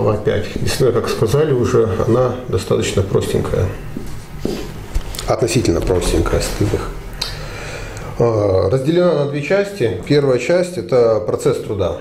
глава 5. Действительно, как сказали уже, она достаточно простенькая. Относительно простенькая, стыдных. Разделена на две части. Первая часть – это процесс труда.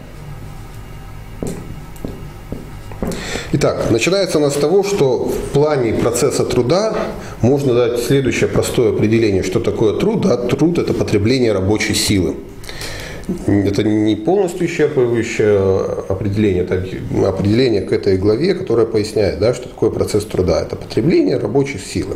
Итак, начинается она с того, что в плане процесса труда можно дать следующее простое определение, что такое труд. Да? Труд – это потребление рабочей силы. Это не полностью исчерпывающее определение, это определение к этой главе, которое поясняет, да, что такое процесс труда. Это потребление рабочей силы.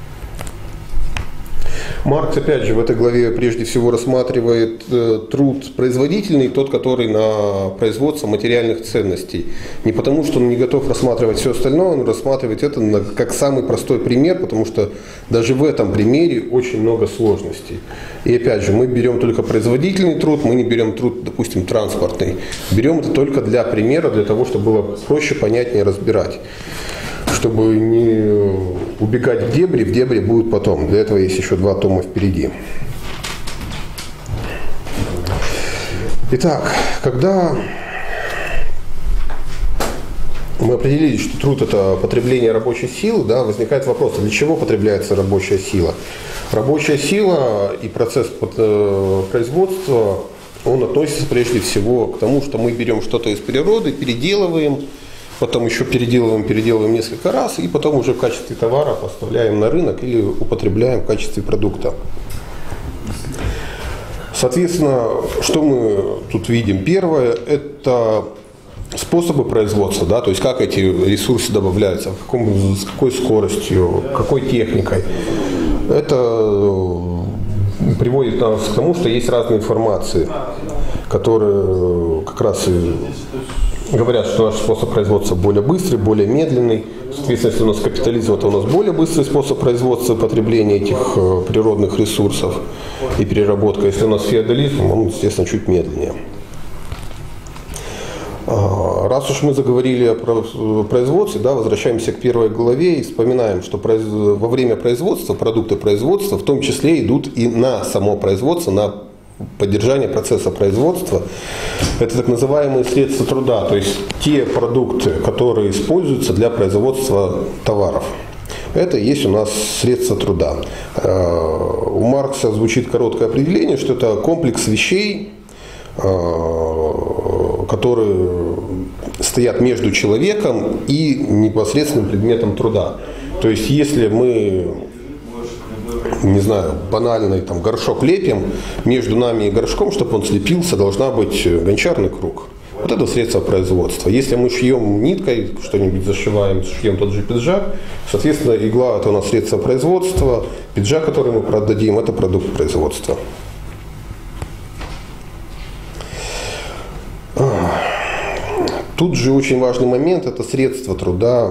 Маркс, опять же, в этой главе прежде всего рассматривает труд производительный, тот, который на производство материальных ценностей. Не потому, что он не готов рассматривать все остальное, он рассматривает это как самый простой пример, потому что даже в этом примере очень много сложностей. И опять же, мы берем только производительный труд, мы не берем труд, допустим, транспортный. Берем это только для примера, для того, чтобы было проще, понятнее разбирать. Чтобы не убегать в дебри будет потом. Для этого есть еще 2 тома впереди. Итак, когда мы определили, что труд – это потребление рабочей силы, да, возникает вопрос, для чего потребляется рабочая сила? Рабочая сила и процесс производства, он относится прежде всего к тому, что мы берем что-то из природы, переделываем, потом еще переделываем несколько раз, и потом уже в качестве товара поставляем на рынок или употребляем в качестве продукта. Соответственно, что мы тут видим? Первое – это способы производства, да, то есть как эти ресурсы добавляются, с какой скоростью, какой техникой. Это приводит нас к тому, что есть разные информации, которые как раз и говорят, что наш способ производства более быстрый, более медленный. Соответственно, если у нас капитализм, то у нас более быстрый способ производства и потребления этих природных ресурсов и переработка. Если у нас феодализм, он, естественно, чуть медленнее. Раз уж мы заговорили о производстве, да, возвращаемся к первой главе и вспоминаем, что во время производства, продукты производства в том числе идут и на само производство, на поддержание процесса производства. Это так называемые средства труда, то есть те продукты, которые используются для производства товаров. Это и есть у нас средства труда. У Маркса звучит короткое определение, что это комплекс вещей, которые стоят между человеком и непосредственным предметом труда. То есть если мы, не знаю, банальный там горшок лепим, между нами и горшком, чтобы он слепился, должна быть гончарный круг. Вот это средство производства. Если мы шьем ниткой, что-нибудь зашиваем, шьем тот же пиджак, соответственно, игла – это у нас средство производства, пиджак, который мы продадим, это продукт производства. Тут же очень важный момент – это средства труда.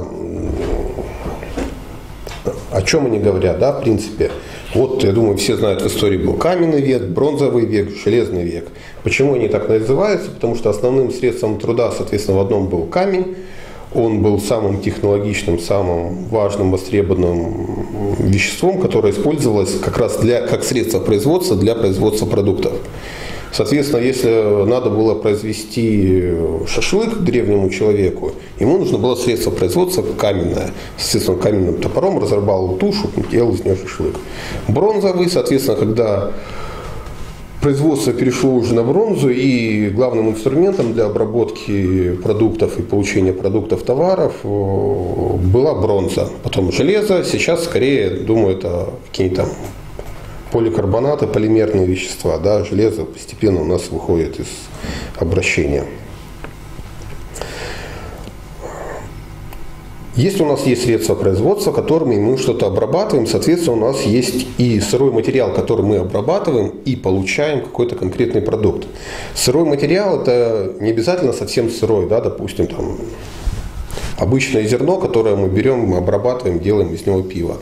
О чем они говорят, да, в принципе. Вот, я думаю, все знают, в истории был каменный век, бронзовый век, железный век. Почему они так называются? Потому что основным средством труда, соответственно, в одном был камень. Он был самым технологичным, самым важным, востребованным веществом, которое использовалось как раз как средство производства для производства продуктов. Соответственно, если надо было произвести шашлык древнему человеку, ему нужно было средство производства каменное. Соответственно, каменным топором разрубал тушу, делал из нее шашлык. Бронзовый, соответственно, когда производство перешло уже на бронзу, и главным инструментом для обработки продуктов и получения продуктов, товаров была бронза. Потом железо, сейчас скорее, думаю, это какие-то там поликарбонаты, полимерные вещества, да, железо постепенно у нас выходит из обращения. Если у нас есть средства производства, которыми мы что-то обрабатываем, соответственно, у нас есть и сырой материал, который мы обрабатываем и получаем какой-то конкретный продукт. Сырой материал – это не обязательно совсем сырой, да, допустим, там, обычное зерно, которое мы берем, мы обрабатываем, делаем из него пиво.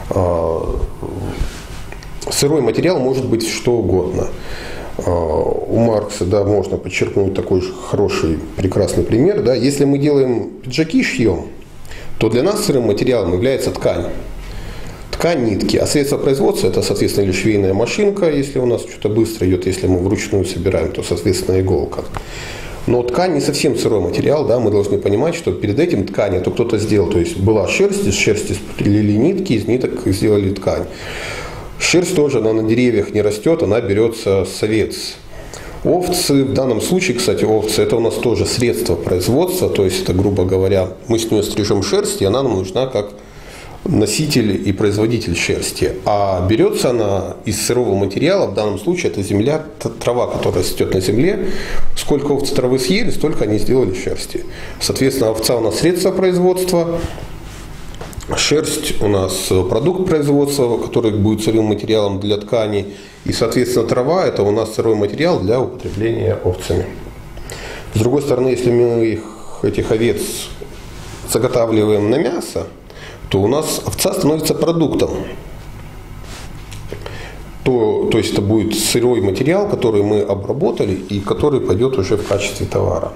Сырой материал может быть что угодно. У Маркса, да, можно подчеркнуть такой же хороший, прекрасный пример. Да. Если мы делаем пиджаки, шьем, то для нас сырым материалом является ткань. Ткань нитки. А средство производства – это, соответственно, или швейная машинка, если у нас что-то быстро идет, если мы вручную собираем, то, соответственно, иголка. Но ткань не совсем сырой материал, да, мы должны понимать, что перед этим ткань это кто-то сделал. То есть была шерсть, из шерсти спилили нитки, из ниток сделали ткань. Шерсть тоже, она на деревьях не растет, она берется с овец. Овцы, в данном случае, кстати, овцы, это у нас тоже средство производства, то есть это, грубо говоря, мы с нее стрижем шерсть, и она нам нужна как носитель и производитель шерсти. А берется она из сырого материала, в данном случае это земля, трава, которая растет на земле. Сколько овцы травы съели, столько они сделали шерсти. Соответственно, овца у нас средство производства, шерсть у нас продукт производства, который будет сырым материалом для ткани. И, соответственно, трава это у нас сырой материал для употребления овцами. С другой стороны, если мы этих овец заготавливаем на мясо, то у нас овца становится продуктом. То есть это будет сырой материал, который мы обработали и который пойдет уже в качестве товара.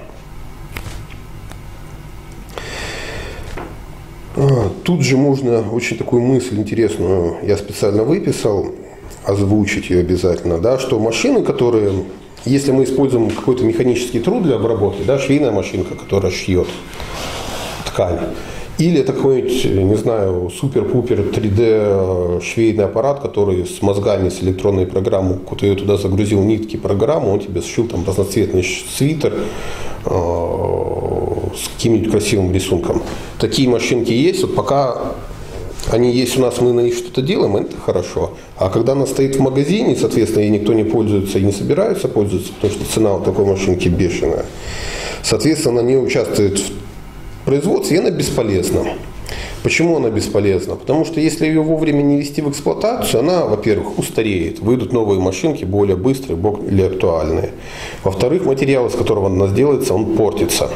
Тут же можно очень такую мысль интересную, я специально выписал, озвучить ее обязательно, да, что машины, которые, если мы используем какой-то механический труд для обработки, да, швейная машинка, которая шьет ткань, или это какой-нибудь, не знаю, супер-пупер 3D швейный аппарат, который с мозгами, с электронной программой, ты туда загрузил нитки, программу, он тебе сшил там разноцветный свитер с каким-нибудь красивым рисунком. Такие машинки есть, вот пока они есть у нас, мы на них что-то делаем, это хорошо. А когда она стоит в магазине, соответственно, ей никто не пользуется и не собирается пользоваться, потому что цена вот такой машинки бешеная. Соответственно, она не участвует в производстве, и она бесполезна. Почему она бесполезна? Потому что если ее вовремя не ввести в эксплуатацию, она, во-первых, устареет, выйдут новые машинки, более быстрые, более актуальные. Во-вторых, материал, из которого она сделается, он портится.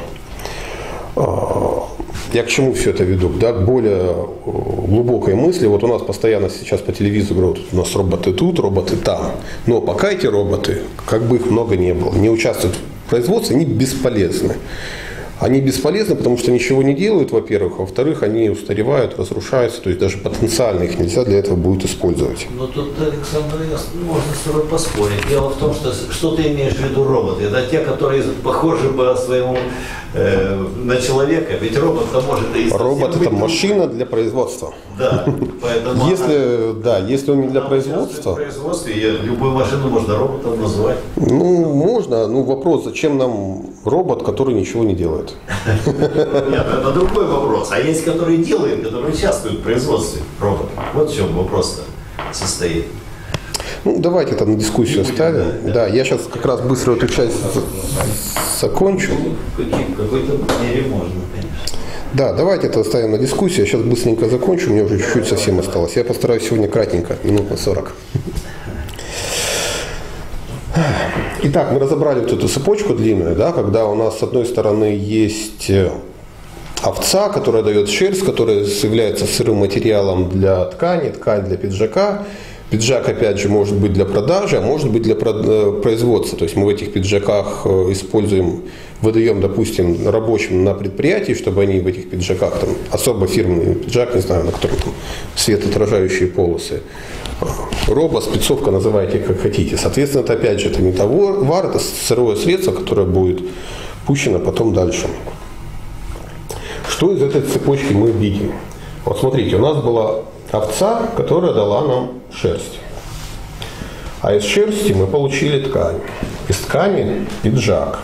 Я к чему все это веду? Да, к более глубокой мысли. Вот у нас постоянно сейчас по телевизору говорят, у нас роботы тут, роботы там. Но пока эти роботы, как бы их много не было, не участвуют в производстве, они бесполезны. Они бесполезны, потому что ничего не делают, во-первых, а во-вторых, они устаревают, разрушаются, то есть даже потенциально их нельзя для этого будет использовать. Но тут, Александр, можно с тобой поспорить. Дело в том, что ты имеешь в виду роботы. Это те, которые похожи по своему на человека, ведь робот-то может и робот это машина для производства. Да, поэтому если он не для производства. В производстве любую машину можно роботом назвать. Ну, можно, вопрос, зачем нам робот, который ничего не делает? Нет, это другой вопрос. А есть, которые делают, которые участвуют в производстве роботов. Вот в чем вопрос-то состоит. Давайте это на дискуссию оставим. Да, я сейчас как раз быстро эту часть закончу. В какой-то мере можно, конечно. Да, давайте это оставим на дискуссию. Я сейчас быстренько закончу, мне уже чуть-чуть совсем осталось. Я постараюсь сегодня кратенько, минут на 40. Итак, мы разобрали вот эту цепочку длинную, да, когда у нас с одной стороны есть овца, которая дает шерсть, которая является сырым материалом для ткани, ткань для пиджака. Пиджак, опять же, может быть для продажи, а может быть для производства. То есть мы в этих пиджаках используем, выдаем, допустим, рабочим на предприятии, чтобы они в этих пиджаках, там, особо фирменный пиджак, не знаю, на котором там светоотражающие полосы. Роба, спецовка, называйте как хотите. Соответственно, это опять же это не товар, это сырое средство, которое будет пущено потом дальше. Что из этой цепочки мы видим? Вот смотрите, у нас была овца, которая дала нам шерсть. А из шерсти мы получили ткань. Из ткани пиджак.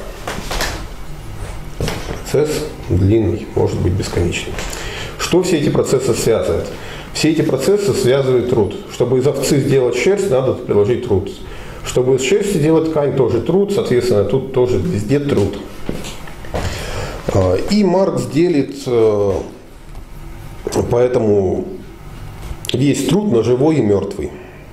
Процесс длинный, может быть бесконечный. Что все эти процессы связывают? Все эти процессы связывает труд. Чтобы из овцы сделать шерсть, надо приложить труд. Чтобы из шерсти делать ткань, тоже труд. Соответственно, тут тоже везде труд. И Маркс делит поэтому весь труд на живой и мертвый.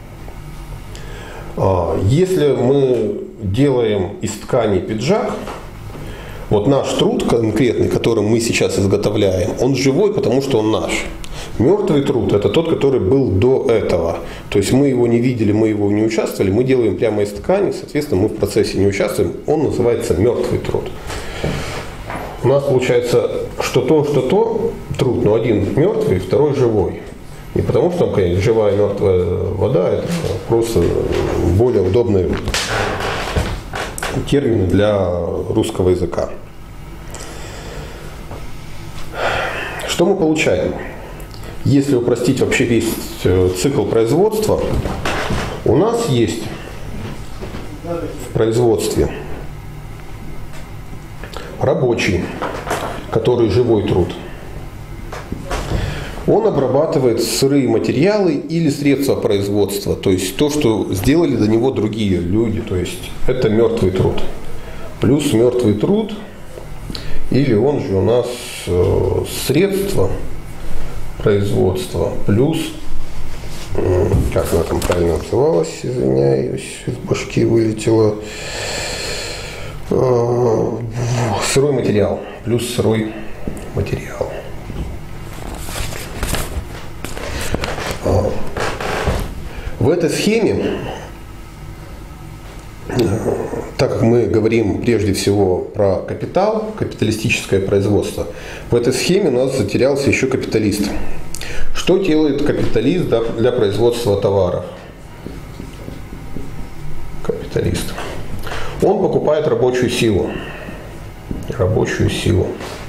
Если мы делаем из ткани пиджак, вот наш труд конкретный, который мы сейчас изготовляем, он живой, потому что он наш. Мертвый труд – это тот, который был до этого. То есть мы его не видели, мы его не участвовали, мы делаем прямо из ткани, соответственно, мы в процессе не участвуем, он называется мертвый труд. У нас получается, что то труд, но один мертвый, второй живой. Не потому что там, конечно, живая и мертвая вода, это просто более удобный термины для русского языка. Что мы получаем? Если упростить вообще весь цикл производства, у нас есть в производстве рабочий, который живой труд. Он обрабатывает сырые материалы или средства производства, то есть то, что сделали до него другие люди, то есть это мертвый труд. Плюс мертвый труд, или он же у нас средства производства, плюс, как она там правильно называлась, извиняюсь, из башки вылетело, сырой материал, плюс сырой материал. В этой схеме, так как мы говорим прежде всего про капитал, капиталистическое производство, в этой схеме у нас затерялся еще капиталист. Что делает капиталист для производства товаров? Капиталист. Он покупает рабочую силу. Рабочую силу.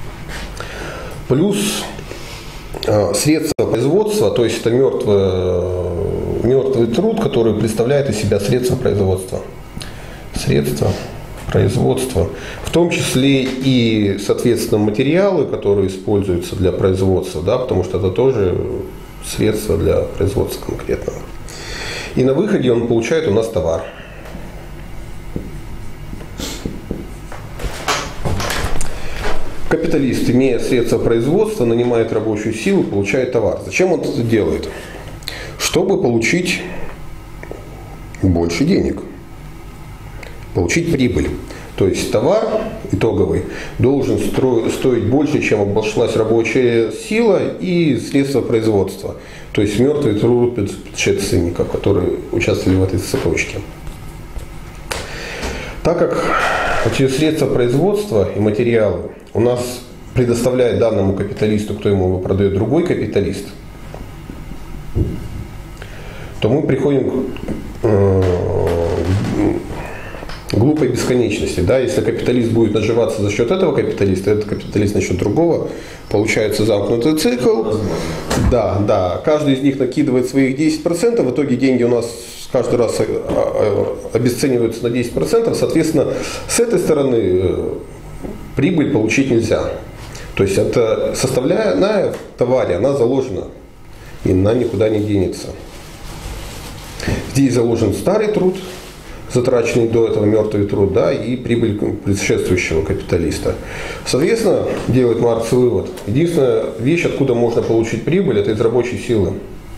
Плюс средства производства, то есть это мертвый труд, который представляет из себя средства производства. Средства производства. В том числе и, соответственно, материалы, которые используются для производства, да, потому что это тоже средства для производства конкретного. И на выходе он получает у нас товар. Капиталист, имея средства производства, нанимает рабочую силу, получает товар. Зачем он это делает? Чтобы получить больше денег, получить прибыль. То есть товар итоговый должен стоить больше, чем обошлась рабочая сила и средства производства. То есть мертвый труд предшественников, которые участвовали в этой цепочке. Так как эти средства производства и материалы у нас предоставляет данному капиталисту, кто ему его продает, другой капиталист, то мы приходим к глупой бесконечности. Да? Если капиталист будет наживаться за счет этого капиталиста, этот капиталист за счет другого, получается замкнутый цикл. Да. Каждый из них накидывает своих 10%, в итоге деньги у нас каждый раз обесцениваются на 10%, соответственно, с этой стороны прибыль получить нельзя. То есть это составляющая в товаре, она заложена, и она никуда не денется. Здесь заложен старый труд, затраченный до этого мертвый труд, да, и прибыль предшествующего капиталиста. Соответственно, делает Маркс вывод. Единственная вещь, откуда можно получить прибыль, это из рабочей силы.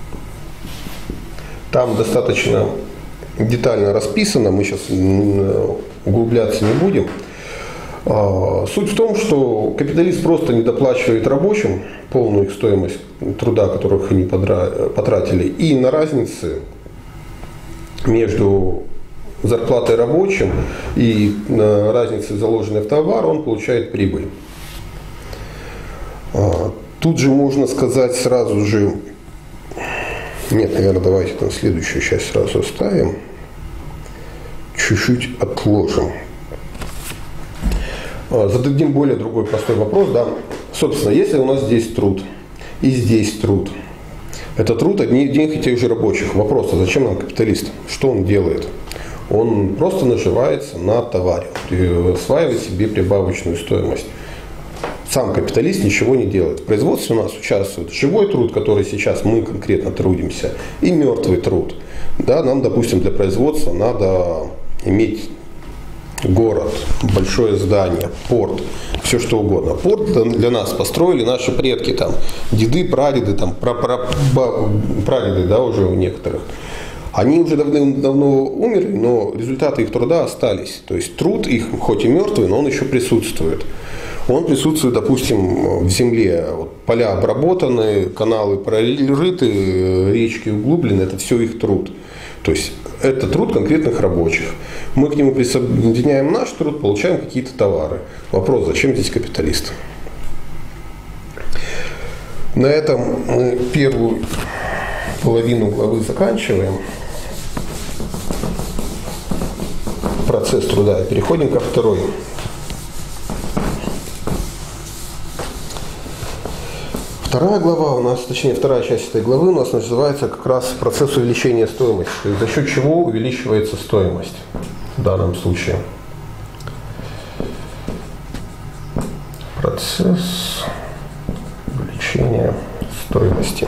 Там достаточно детально расписано, мы сейчас углубляться не будем. Суть в том, что капиталист просто не доплачивает рабочим полную их стоимость труда, которых они потратили, и на разнице между зарплатой рабочим и разницей, заложенной в товар, он получает прибыль. Тут же можно сказать сразу же, нет, наверное, давайте там следующую часть сразу оставим, чуть-чуть отложим. Зададим более другой простой вопрос, да. Собственно, если у нас здесь труд и здесь труд, это труд одних и тех же рабочих. Вопрос, а зачем нам капиталист? Что он делает? Он просто наживается на товаре, осваивает себе прибавочную стоимость. Сам капиталист ничего не делает. В производстве у нас участвует живой труд, который сейчас мы конкретно трудимся, и мертвый труд. Да, нам, допустим, для производства надо иметь город, большое здание, порт, все что угодно. Порт для нас построили наши предки, там, деды, прадеды, там, прадеды, да, уже у некоторых. Они уже давно умерли, но результаты их труда остались. То есть труд их, хоть и мертвый, но он еще присутствует. Он присутствует, допустим, в земле. Вот, поля обработаны, каналы прорыты, речки углублены, это все их труд. То есть это труд конкретных рабочих. Мы к нему присоединяем наш труд, получаем какие-то товары. Вопрос, зачем здесь капиталист? На этом мы первую половину главы заканчиваем. процесс труда. Переходим ко второй. Вторая глава у нас, точнее вторая часть этой главы у нас называется как раз процесс увеличения стоимости. То есть за счет чего увеличивается стоимость в данном случае. Процесс увеличения стоимости.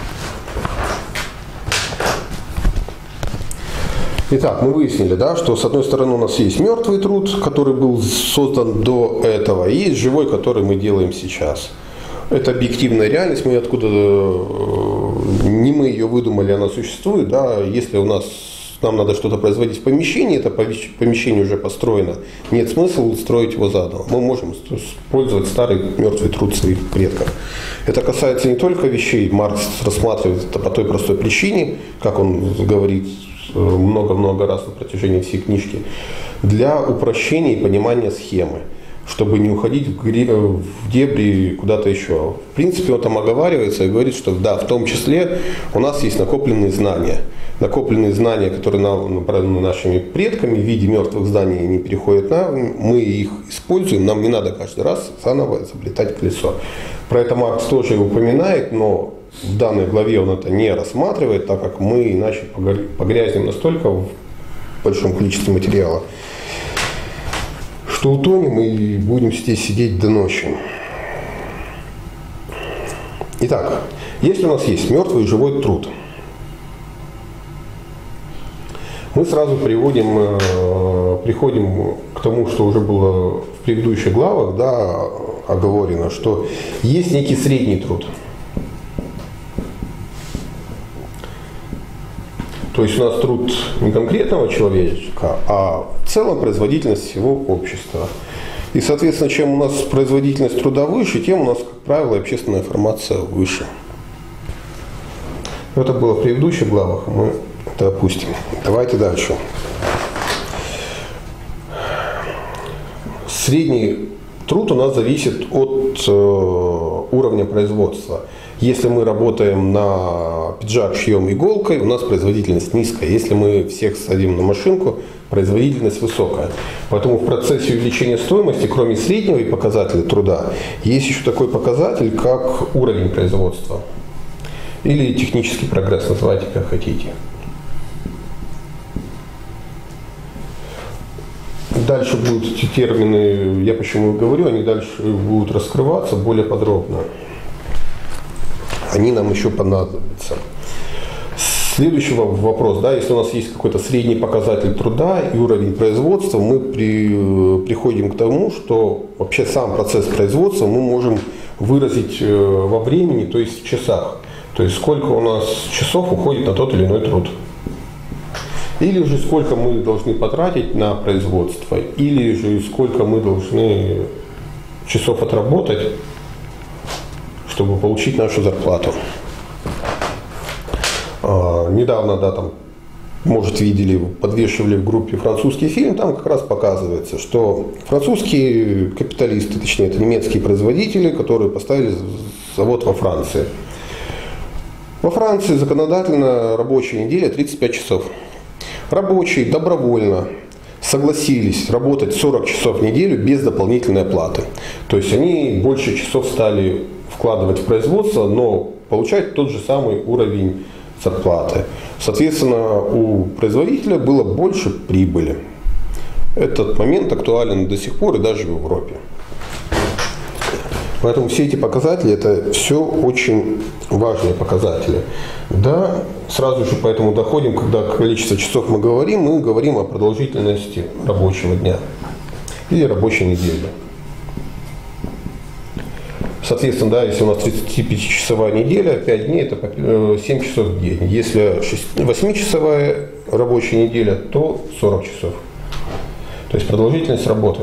Итак, мы выяснили, да, что с одной стороны у нас есть мертвый труд, который был создан до этого, и есть живой, который мы делаем сейчас. Это объективная реальность, мы откуда не мы ее выдумали, она существует. Да, если нам надо что-то производить в помещении, это помещение уже построено, нет смысла строить его заново. Мы можем использовать старый мертвый труд своих предков. Это касается не только вещей, Маркс рассматривает это по той простой причине, как он говорит много-много раз на протяжении всей книжки, для упрощения и понимания схемы, чтобы не уходить в дебри куда-то еще. В принципе, он там оговаривается и говорит, что да, в том числе у нас есть накопленные знания. Накопленные знания, которые нашими предками в виде мертвых зданий не переходят нам, мы их используем, нам не надо каждый раз заново изобретать колесо. Про это Маркс тоже упоминает, но в данной главе он это не рассматривает, так как мы иначе погрязнем настолько в большом количестве материала, что утонем и будем здесь сидеть до ночи. Итак, если у нас есть мертвый и живой труд, мы сразу приходим к тому, что уже было в предыдущих главах, да, оговорено, что есть некий средний труд. То есть у нас труд не конкретного человека, а в целом производительность всего общества. И, соответственно, чем у нас производительность труда выше, тем у нас, как правило, общественная формация выше. Это было в предыдущих главах, мы это опустим. Давайте дальше. Средний труд у нас зависит от уровня производства. Если мы работаем на пиджак, шьем иголкой, у нас производительность низкая. Если мы всех садим на машинку, производительность высокая. Поэтому в процессе увеличения стоимости, кроме среднего и показателя труда, есть еще такой показатель, как уровень производства. Или технический прогресс, называйте как хотите. Дальше будут эти термины, я почему говорю, они дальше будут раскрываться более подробно. Они нам еще понадобятся. Следующий вопрос, да, если у нас есть какой-то средний показатель труда и уровень производства, мы приходим к тому, что вообще сам процесс производства мы можем выразить во времени, то есть в часах. То есть сколько у нас часов уходит на тот или иной труд. Или же сколько мы должны потратить на производство, или же сколько мы должны часов отработать, чтобы получить нашу зарплату. Недавно, да, там, может, видели, подвешивали в группе французский фильм, там как раз показывается, что французские капиталисты, точнее, это немецкие производители, которые поставили завод во Франции. Во Франции законодательно рабочая неделя 35 часов. Рабочие добровольно согласились работать 40 часов в неделю без дополнительной оплаты. То есть они больше часов стали вкладывать в производство, но получать тот же самый уровень зарплаты. Соответственно, у производителя было больше прибыли. Этот момент актуален до сих пор и даже в Европе. Поэтому все эти показатели, это все очень важные показатели. Да, сразу же поэтому доходим, когда количество часов мы говорим о продолжительности рабочего дня или рабочей недели. Соответственно, да, если у нас 35-часовая неделя, 5 дней, это 7 часов в день. Если 8-часовая рабочая неделя, то 40 часов. То есть продолжительность работы.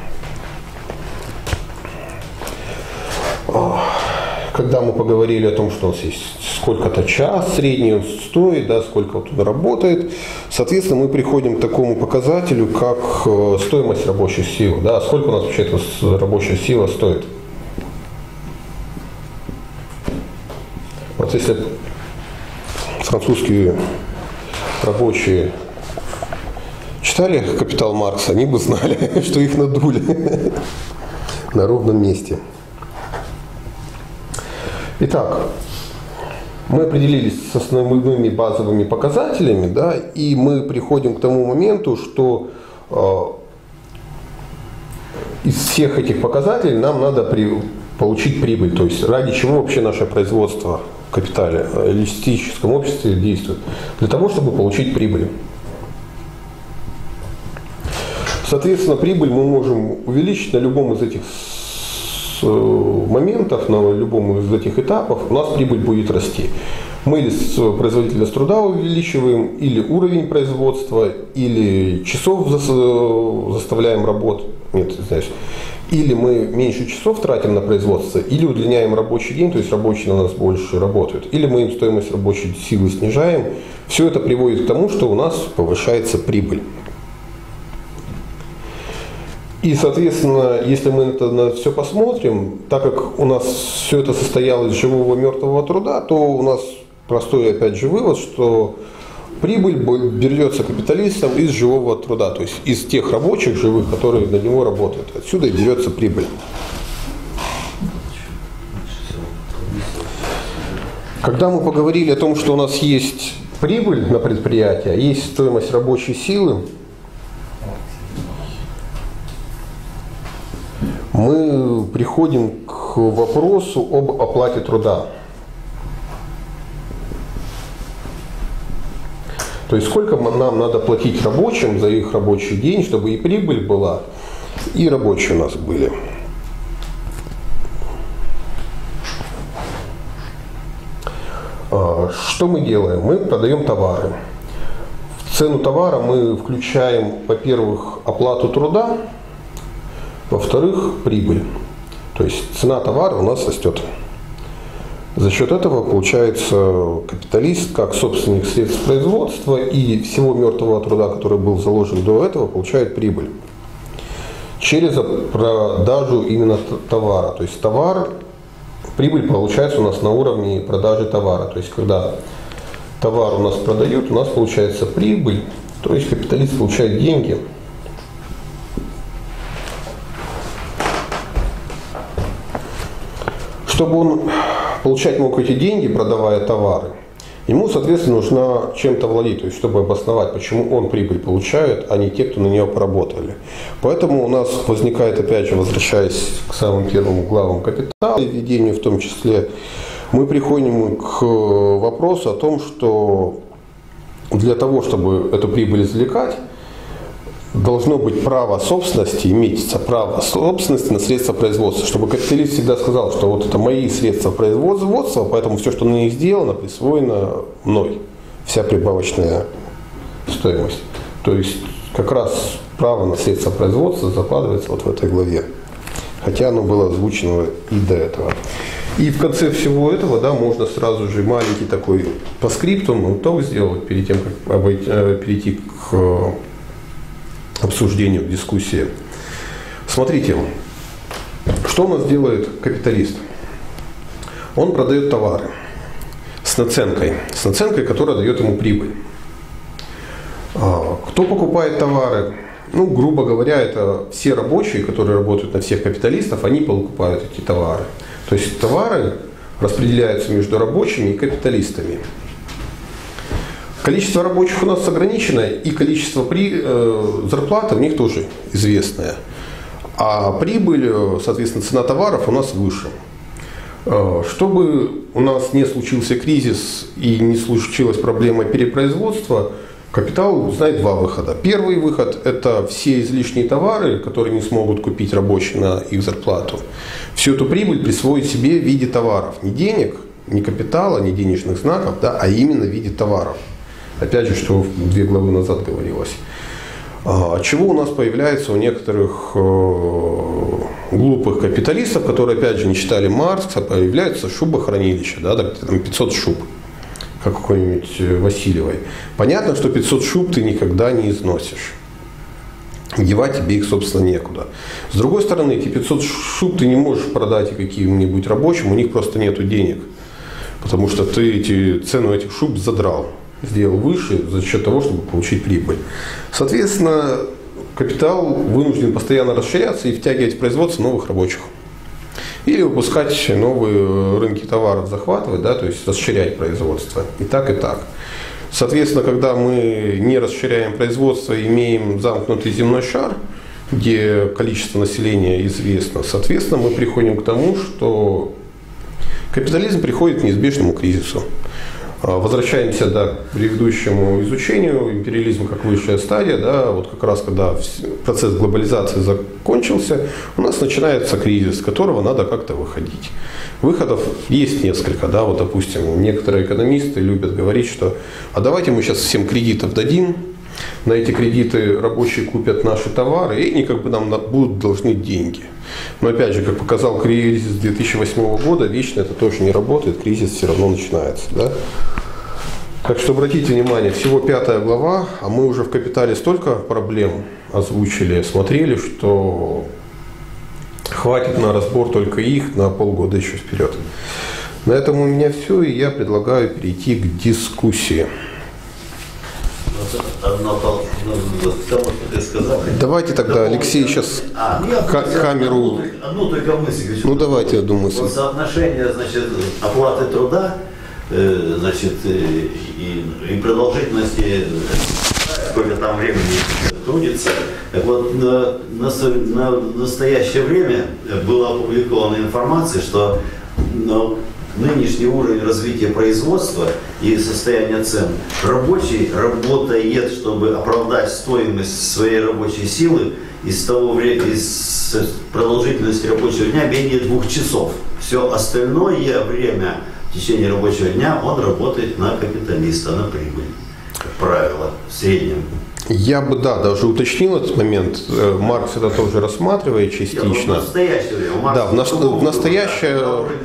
Когда мы поговорили о том, что у нас есть сколько-то час средний он стоит, да, сколько он работает, соответственно, мы приходим к такому показателю, как стоимость рабочей силы. Да, сколько у нас вообще эта рабочая сила стоит. Вот если французские рабочие читали «Капитал» Маркса, они бы знали, что их надули на ровном месте. Итак, мы определились с основными базовыми показателями, да, и мы приходим к тому моменту, что из всех этих показателей нам надо получить прибыль. То есть ради чего вообще наше производство в капиталистическом обществе действует? Для того, чтобы получить прибыль. Соответственно, прибыль мы можем увеличить на любом из этих моментов, на любом из этих этапов, у нас прибыль будет расти. Мы или производительность труда увеличиваем, или уровень производства, или часов заставляем работать. Нет, знаешь, или мы меньше часов тратим на производство, или удлиняем рабочий день, то есть рабочие на нас больше работают, или мы им стоимость рабочей силы снижаем. Все это приводит к тому, что у нас повышается прибыль. И, соответственно, если мы на все посмотрим, так как у нас все это состояло из живого мертвого труда, то у нас простой, опять же, вывод, что прибыль берется капиталистам из живого труда, то есть из тех рабочих живых, которые на него работают. Отсюда и берется прибыль. Когда мы поговорили о том, что у нас есть прибыль на предприятии, есть стоимость рабочей силы, мы приходим к вопросу об оплате труда. То есть сколько нам надо платить рабочим за их рабочий день, чтобы и прибыль была, и рабочие у нас были. Что мы делаем? Мы продаем товары. В цену товара мы включаем, во-первых, оплату труда, во-вторых, прибыль. То есть цена товара у нас растет. За счет этого, получается, капиталист, как собственник средств производства и всего мертвого труда, который был заложен до этого, получает прибыль. Через продажу именно товара. То есть товар, прибыль получается у нас на уровне продажи товара. То есть когда товар у нас продают, у нас получается прибыль. То есть капиталист получает деньги. Чтобы он получать мог эти деньги, продавая товары, ему, соответственно, нужно чем-то владеть, то есть чтобы обосновать, почему он прибыль получает, а не те, кто на нее поработали. Поэтому у нас возникает, опять же, возвращаясь к самым первым главам капитала, введению в том числе, мы приходим к вопросу о том, что для того, чтобы эту прибыль извлекать, должно быть право собственности, имеется право собственности на средства производства, чтобы капиталист всегда сказал, что вот это мои средства производства, поэтому все, что на них сделано, присвоено мной, вся прибавочная стоимость. То есть как раз право на средства производства закладывается вот в этой главе, хотя оно было озвучено и до этого. И в конце всего этого, да, можно сразу же маленький такой по скриптуму итог сделать перед тем, как перейти к обсуждению, к дискуссии. Смотрите, что у нас делает капиталист? Он продает товары с наценкой, которая дает ему прибыль. Кто покупает товары? Ну, грубо говоря, это все рабочие, которые работают на всех капиталистов, они покупают эти товары. То есть товары распределяются между рабочими и капиталистами. Количество рабочих у нас ограничено, и количество зарплаты у них тоже известное. А прибыль, соответственно, цена товаров у нас выше. Чтобы у нас не случился кризис и не случилась проблема перепроизводства, капитал знает два выхода. Первый выход – это все излишние товары, которые не смогут купить рабочие на их зарплату. Всю эту прибыль присвоить себе в виде товаров. Не денег, не капитала, не денежных знаков, да, а именно в виде товаров. Опять же, что 2 главы назад говорилось. Чего у нас появляется у некоторых глупых капиталистов, которые, опять же, не читали Маркса, появляются шубохранилища, да, там 500 шуб, как какой-нибудь Васильевой. Понятно, что 500 шуб ты никогда не износишь. Девать тебе их, собственно, некуда. С другой стороны, эти 500 шуб ты не можешь продать каким-нибудь рабочим, у них просто нету денег. Потому что ты цену этих шуб задрал. сделал выше за счет того, чтобы получить прибыль. Соответственно, капитал вынужден постоянно расширяться и втягивать в производство новых рабочих. Или выпускать новые рынки товаров, захватывать, да, то есть расширять производство. И так, и так. Соответственно, когда мы не расширяем производство, имеем замкнутый земной шар, где количество населения известно, соответственно, мы приходим к тому, что капитализм приходит к неизбежному кризису. Возвращаемся к предыдущему изучению, империализм как высшая стадия, да, вот как раз когда процесс глобализации закончился, у нас начинается кризис, с которого надо как-то выходить. Выходов есть несколько, да, вот, допустим, некоторые экономисты любят говорить, что а давайте мы сейчас всем кредитов дадим, на эти кредиты рабочие купят наши товары, и они как бы нам будут должны деньги. Но опять же, как показал кризис 2008 года, вечно это тоже не работает, кризис все равно начинается. Да? Так что обратите внимание, всего 5 глава, а мы уже в «Капитале» столько проблем озвучили, смотрели, что хватит на разбор только их на полгода еще вперед. На этом у меня все, и я предлагаю перейти к дискуссии. Давайте тогда Алексей сейчас камеру. Одну только мысль. Ну давайте одну мысль. Вот соотношение, значит, оплаты труда, значит, и продолжительности, сколько там времени трудится. Так вот, на настоящее время была опубликована информация, что нынешний уровень развития производства и состояние цен, рабочий работает, чтобы оправдать стоимость своей рабочей силы из продолжительности рабочего дня менее 2 часов. Все остальное время в течение рабочего дня он работает на капиталиста, на прибыль, как правило, в среднем. Я бы, да, даже уточнил этот момент. Маркс это тоже рассматривает частично. В настоящее время. Да, в настоящее...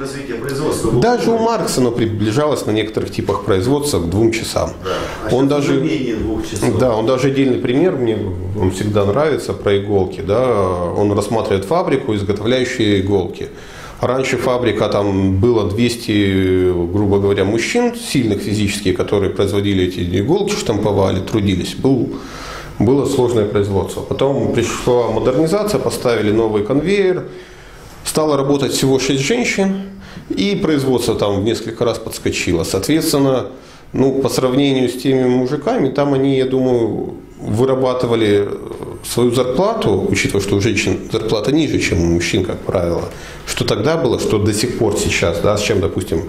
Даже у Маркса оно приближалось на некоторых типах производства к 2 часам. Да, он даже, менее 2 часов. Да, он даже отдельный пример, мне он всегда нравится, про иголки. Да, он рассматривает фабрику, изготовляющую иголки. Раньше фабрика, там было 200, грубо говоря, мужчин, сильных физически, которые производили эти иголки, штамповали, трудились. Было сложное производство. Потом пришла модернизация, поставили новый конвейер, стало работать всего 6 женщин, и производство там в несколько раз подскочило. Соответственно, по сравнению с теми мужиками, там они, я думаю, вырабатывали свою зарплату, учитывая, что у женщин зарплата ниже, чем у мужчин, как правило, что тогда было, что до сих пор сейчас, да, с чем, допустим,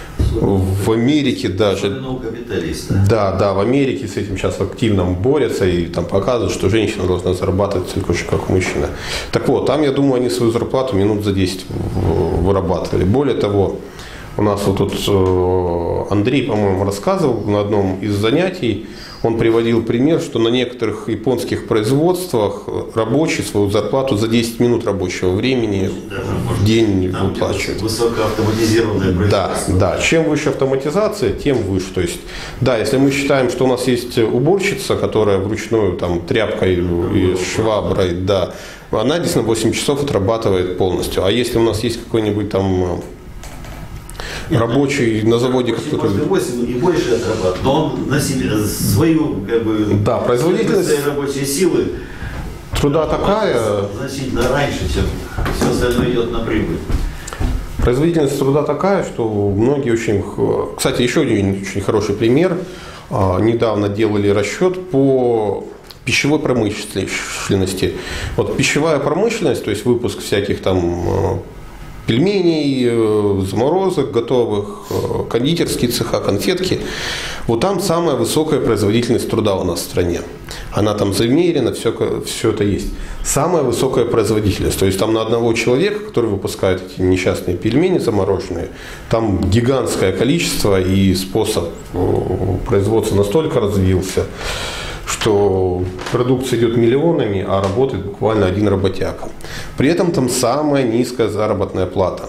в Америке даже... Да, в Америке с этим сейчас активно борются и там показывают, что женщина должна зарабатывать столько же, как мужчина. Так вот, там, я думаю, они свою зарплату минут за 10 вырабатывали. Более того, у нас вот тут Андрей, по-моему, рассказывал на одном из занятий, он приводил пример, что на некоторых японских производствах рабочий свою зарплату за 10 минут рабочего времени в день выплачивают. Высокоавтоматизированное производство. Да. Чем выше автоматизация, тем выше. То есть, да, если мы считаем, что у нас есть уборщица, которая вручную там тряпкой и шваброй, да, она действительно 8 часов отрабатывает полностью. А если у нас есть какой-нибудь там рабочий на заводе, который... 8 и больше отрабатывает, но он на себе свою, как бы, да, производительность своей рабочей силы труда такая... Значительно раньше, чем все остальное идет на прибыль. Производительность труда такая, что многие очень... Кстати, еще один очень хороший пример. Недавно делали расчет по пищевой промышленности. Вот пищевая промышленность, то есть выпуск всяких там пельменей, заморозок готовых, кондитерские цеха, конфетки. Вот там самая высокая производительность труда у нас в стране. Она там замерена, все это есть. Самая высокая производительность. То есть там на одного человека, который выпускает эти несчастные пельмени замороженные, там гигантское количество, и способ производства настолько развился, что продукция идет миллионами, а работает буквально один работяга. При этом там самая низкая заработная плата.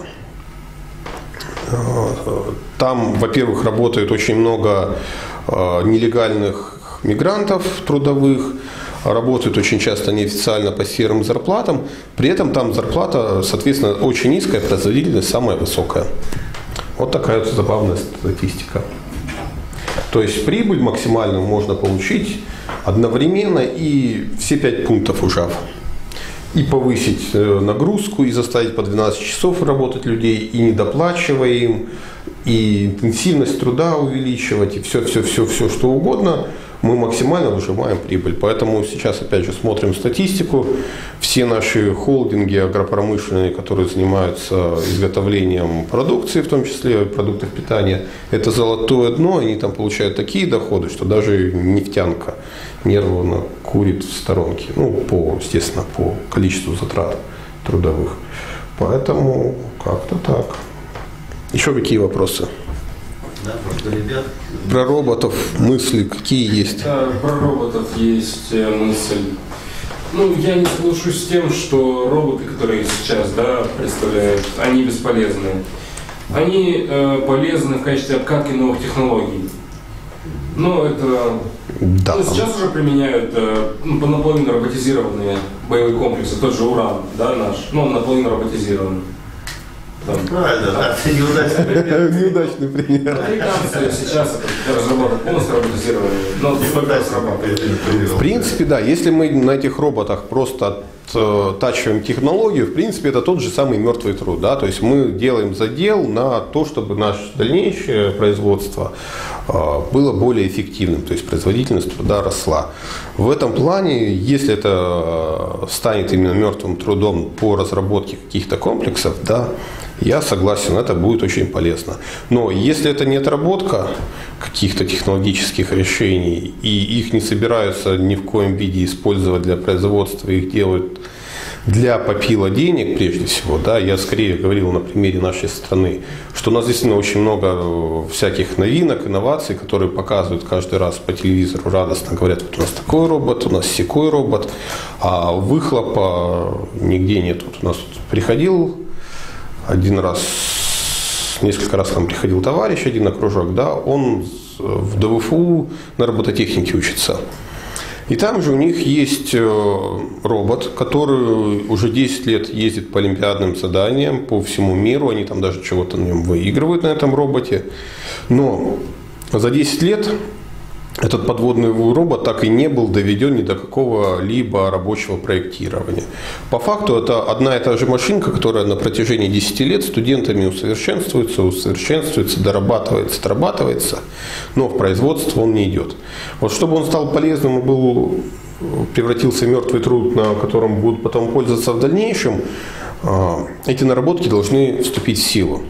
Там, во-первых, работает очень много нелегальных мигрантов трудовых, работают очень часто неофициально по серым зарплатам. При этом там зарплата, соответственно, очень низкая, производительность самая высокая. Вот такая вот забавная статистика. То есть прибыль максимальную можно получить одновременно и все 5 пунктов ужав. И повысить нагрузку, и заставить по 12 часов работать людей, и не доплачивая им, и интенсивность труда увеличивать, и все, что угодно, мы максимально выжимаем прибыль. Поэтому сейчас, опять же, смотрим статистику. Все наши холдинги агропромышленные, которые занимаются изготовлением продукции, в том числе продуктов питания, это золотое дно, они там получают такие доходы, что даже нефтянка нервно курит в сторонке. Естественно, по количеству затрат трудовых. Поэтому как-то так. Еще какие вопросы? Да, просто ребят... Про роботов мысли какие есть? Про роботов есть мысль. Я не соглашусь с тем, что роботы, которые сейчас представляют, они бесполезны. Они полезны в качестве обкатки новых технологий. Сейчас уже применяют наполовину роботизированные боевые комплексы, тот же Уран, наш, он наполовину роботизирован. Правильно, да, неудачный пример. Неудачный пример. Американцы сейчас разработают полностью роботизированные, но только срабатывает. В принципе, да, если мы на этих роботах просто оттачиваем технологию, в принципе, это тот же самый мертвый труд. Да? То есть мы делаем задел на то, чтобы наше дальнейшее производство было более эффективным, то есть производительность труда росла. В этом плане, если это станет именно мертвым трудом по разработке каких-то комплексов, да, я согласен, это будет очень полезно. Но если это не отработка каких-то технологических решений, и их не собираются ни в коем виде использовать для производства, их делают для попила денег прежде всего, да, я скорее говорил на примере нашей страны, что у нас действительно очень много всяких новинок, инноваций, которые показывают каждый раз по телевизору, радостно говорят, вот у нас такой робот, у нас сякой робот, а выхлопа нигде нет. Вот у нас тут приходил несколько раз к нам приходил товарищ, один на кружок, да, он в ДВФУ на робототехнике учится. И там же у них есть робот, который уже 10 лет ездит по олимпиадным заданиям по всему миру, они там даже чего-то на нем выигрывают на этом роботе. Но за 10 лет этот подводный робот так и не был доведен ни до какого-либо рабочего проектирования. По факту это одна и та же машинка, которая на протяжении 10 лет студентами усовершенствуется, дорабатывается, но в производство он не идет. Вот чтобы он стал полезным и превратился в мертвый труд, на котором будут потом пользоваться в дальнейшем, эти наработки должны вступить в силу.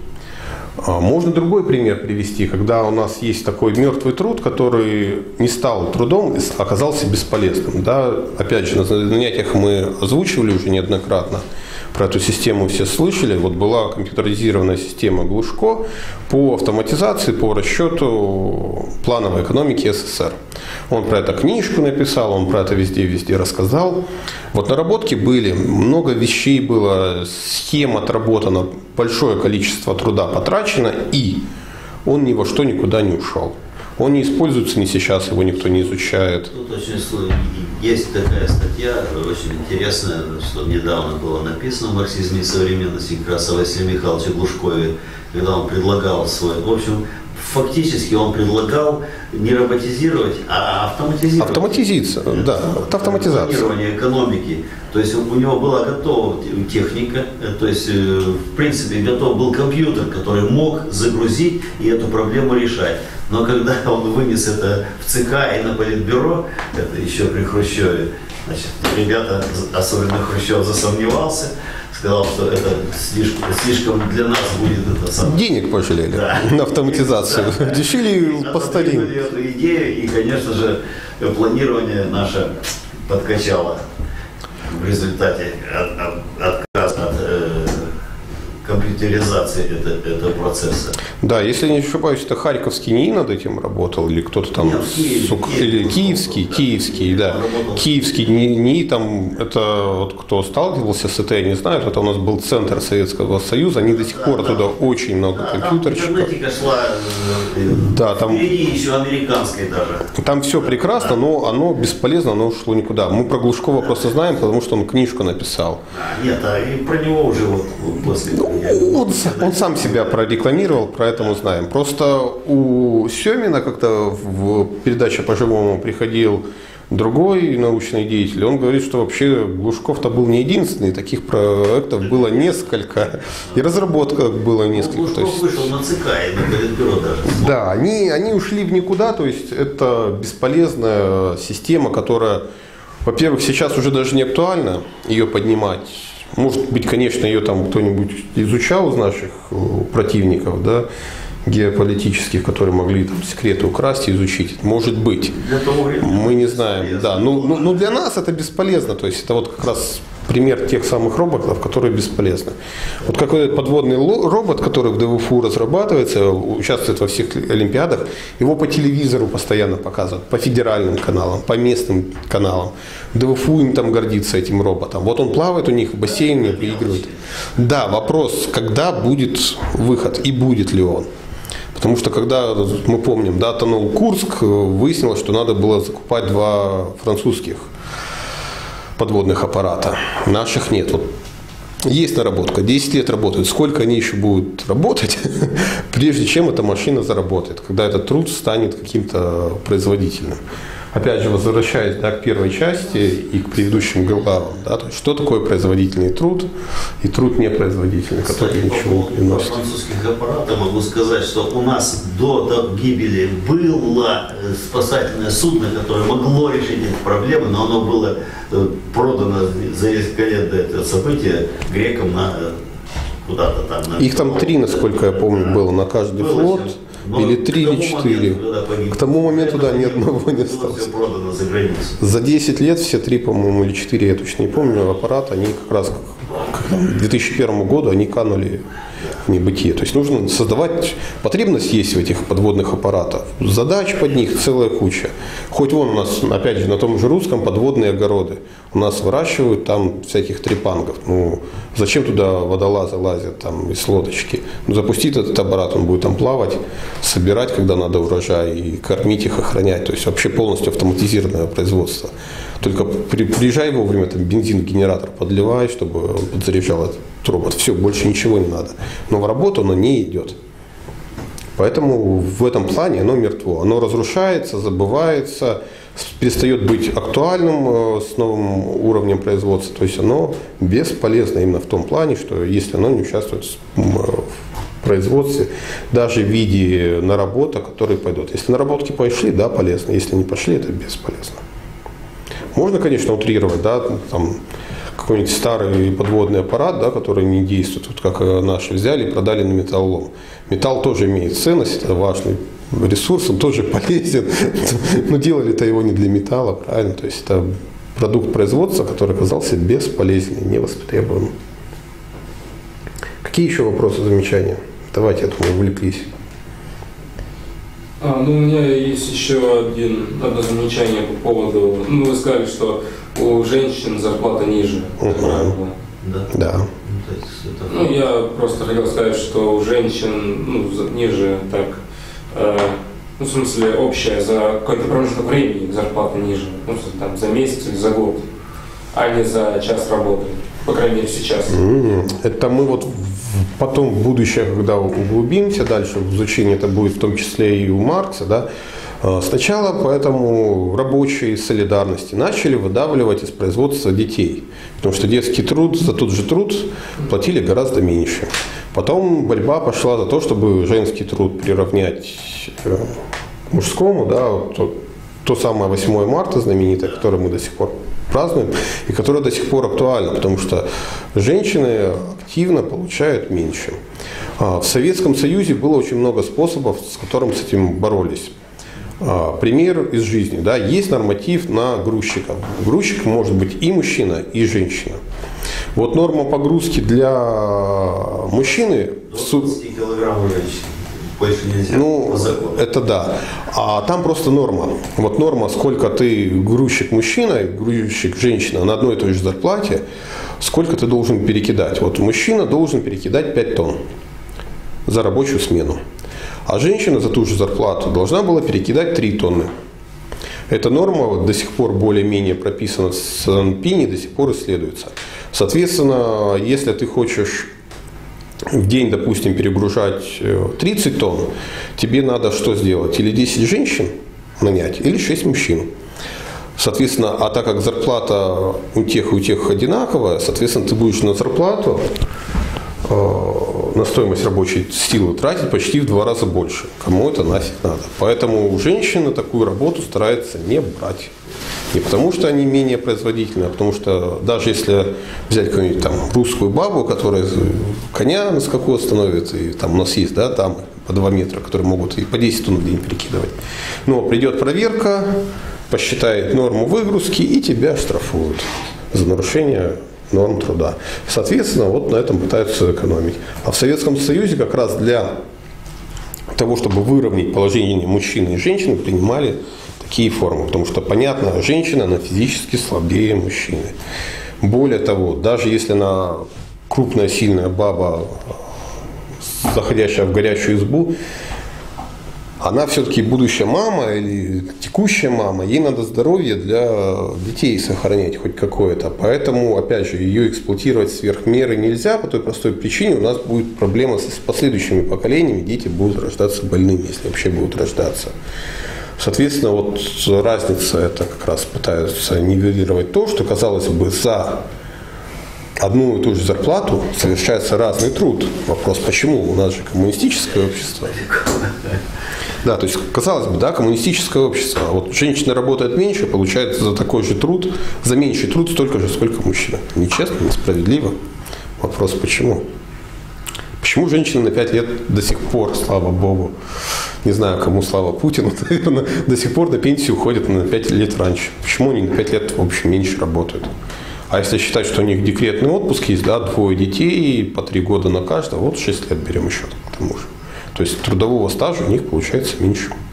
Можно другой пример привести, когда у нас есть такой мертвый труд, который не стал трудом, оказался бесполезным. Да? Опять же, на занятиях мы озвучивали уже неоднократно, про эту систему все слышали. Вот была компьютеризированная система Глушко по автоматизации, по расчету плановой экономики СССР. Он про это книжку написал, он про это везде рассказал. Вот наработки были, много вещей было, схем отработано, большое количество труда потрачено, и он ни во что никуда не ушел. Он не используется ни сейчас, его никто не изучает. Тут есть такая статья, очень интересная, что недавно было написано в «Марксизме и современности» как раз о Василии Михайловиче Глушкове, когда он предлагал свой, в общем, фактически он предлагал не роботизировать, а автоматизировать. Автоматизация. Планирование экономики. То есть у него была готова техника, то есть в принципе готов был компьютер, который мог загрузить и эту проблему решать. Но когда он вынес это в ЦК и на Политбюро, это еще при Хрущеве, значит, ребята, особенно Хрущев, засомневался, сказал, что это слишком для нас будет это самое. Денег пожалели на автоматизацию. Решили по старинке. Эту идею, и, конечно же, планирование наше подкачало в результате отказ от компьютеризации этого процесса. Да, если я не ошибаюсь, это Харьковский НИИ над этим работал, или кто-то там, или Киевский, да. Киевский НИИ, там, это вот кто сталкивался с этой, не знают, это у нас был центр Советского Союза, они до сих пор оттуда очень много компьютерчиков. Там интернетика шла, да, там, впереди еще американской даже. Там все прекрасно, но оно бесполезно, оно ушло никуда. Мы про Глушкова просто знаем, потому что он книжку написал. Нет, и про него уже вот после... Он сам себя прорекламировал, про это мы знаем. Просто у Семина, когда в передаче «По-живому» приходил другой научный деятель, он говорит, что вообще Глушков-то был не единственный, таких проектов было несколько, и разработок было несколько. Глушков вышел на ЦК и на Политбюро даже. Да, они ушли в никуда, то есть это бесполезная система, которая, во-первых, сейчас уже даже не актуальна ее поднимать. Может быть, конечно, ее там кто-нибудь изучал из наших противников, да, геополитических, которые могли там секреты украсть и изучить. Может быть. Мы не знаем. Да. Но для нас это бесполезно. То есть это вот как раз пример тех самых роботов, которые бесполезны. Вот какой-то подводный робот, который в ДВФУ разрабатывается, участвует во всех олимпиадах, его по телевизору постоянно показывают, по федеральным каналам, по местным каналам. ДВФУ им там гордится этим роботом. Вот он плавает у них в бассейне, выигрывает. Да, вопрос, когда будет выход и будет ли он. Потому что когда, мы помним, да, тонул Курск, выяснилось, что надо было закупать 2 французских подводных аппарата. Наших нет. Вот есть наработка, 10 лет работают. Сколько они еще будут работать, прежде чем эта машина заработает, когда этот труд станет каким-то производительным. Опять же, возвращаясь, да, к первой части и к предыдущим главам, да, то есть, что такое производительный труд и труд непроизводительный, который ничего не приносит. По французских аппаратах могу сказать, что у нас до гибели было спасательное судно, которое могло решить эти проблемы, но оно было продано за несколько лет до этого события грекам на куда-то там. Их там 3, насколько я помню, было на каждый флот. Или 3, или 4. К тому моменту, да, ни одного не осталось. За 10 лет все 3, по-моему, или 4, я точно не помню, аппараты, они как раз к 2001 году они канули в небытие. То есть нужно создавать, потребность есть в этих подводных аппаратах. Задач под них целая куча. Хоть вон у нас, опять же, на том же русском подводные огороды. У нас выращивают там всяких трепангов. Ну, зачем туда водолазы лазят там из лодочки? Ну, запустить этот аппарат, он будет там плавать, собирать, когда надо урожай, и кормить их, охранять. То есть вообще полностью автоматизированное производство. Только приезжай вовремя, там бензин в генератор подливай, чтобы он подзаряжал этот робот. Все, больше ничего не надо. Но в работу оно не идет. Поэтому в этом плане оно мертво. Оно разрушается, забывается, перестает быть актуальным с новым уровнем производства. То есть оно бесполезно именно в том плане, что если оно не участвует в производстве, даже в виде наработок, которые пойдут. Если наработки пошли, да, полезно. Если не пошли, это бесполезно. Можно, конечно, утрировать, да, там какой-нибудь старый подводный аппарат, да, который не действует, вот как наши взяли и продали на металлолом. Металл тоже имеет ценность, это важный ресурс, он тоже полезен, но делали-то его не для металла, правильно, то есть это продукт производства, который оказался бесполезным, невостребованным. Какие еще вопросы, замечания? Давайте, я думаю, увлеклись. У меня есть еще одно замечание по поводу, вы сказали, что у женщин зарплата ниже. Да. Я просто хотел сказать, что у женщин ниже так, в смысле общая за какой-то промежуток времени зарплата ниже, там за месяц или за год, а не за час работы, по крайней мере сейчас. Это мы вот потом в будущее, когда углубимся дальше в изучение, это будет в том числе и у Маркса, да, сначала поэтому рабочие из солидарности начали выдавливать из производства детей, потому что детский труд за тот же труд платили гораздо меньше. Потом борьба пошла за то, чтобы женский труд приравнять к мужскому, да, то самое 8 марта знаменитое, которое мы до сих пор празднуем, и которое до сих пор актуально, потому что женщины активно получают меньше. В Советском Союзе было очень много способов, с которым с этим боролись. Пример из жизни. Да, есть норматив на грузчиков. Грузчик может быть и мужчина, и женщина. Вот норма погрузки для мужчины... До 20 килограмм женщины. Больше нельзя, по закону. Это да. А там просто норма. Вот норма, сколько ты грузчик мужчина, грузчик женщина на одной и той же зарплате, сколько ты должен перекидать. Вот мужчина должен перекидать 5 тонн за рабочую смену. А женщина за ту же зарплату должна была перекидать 3 тонны. Эта норма вот до сих пор более-менее прописана в Санпине, до сих пор исследуется. Соответственно, если ты хочешь в день, допустим, перегружать 30 тонн, тебе надо что сделать? Или 10 женщин нанять, или 6 мужчин. Соответственно, а так как зарплата у тех и у тех одинаковая, соответственно, ты будешь на зарплату, на стоимость рабочей силы тратить почти в 2 раза больше. Кому это нафиг надо? Поэтому женщины такую работу стараются не брать. Не потому, что они менее производительны, а потому что даже если взять какую-нибудь там русскую бабу, которая коня на скаку остановит, и там у нас есть, да, там по 2 метра, которые могут и по 10 тонн в день перекидывать. Но придет проверка, посчитает норму выгрузки и тебя штрафуют за нарушение норм труда. Соответственно, вот на этом пытаются экономить. А в Советском Союзе как раз для того, чтобы выровнять положение мужчины и женщины, принимали такие формы. Потому что, понятно, женщина, она физически слабее мужчины. Более того, даже если она крупная, сильная баба, заходящая в горячую избу, она все-таки будущая мама или текущая мама, ей надо здоровье для детей сохранять хоть какое-то. Поэтому, опять же, ее эксплуатировать сверх меры нельзя по той простой причине, у нас будет проблема с последующими поколениями, дети будут рождаться больными, если вообще будут рождаться. Соответственно, вот разница это как раз пытаются нивелировать то, что, казалось бы, за одну и ту же зарплату совершается разный труд. Вопрос, почему? У нас же коммунистическое общество. Да, то есть, казалось бы, да, коммунистическое общество. А вот женщина работает меньше, получает за такой же труд, за меньший труд столько же, сколько мужчина. Нечестно, несправедливо. Вопрос, почему? Почему женщины на 5 лет до сих пор, слава богу, не знаю, кому слава Путину, наверное, до сих пор на пенсию уходят на 5 лет раньше? Почему они на 5 лет, в общем, меньше работают? А если считать, что у них декретный отпуск есть, да, 2 детей, по 3 года на каждого, вот 6 лет берем еще к тому же. То есть трудового стажа у них получается меньше.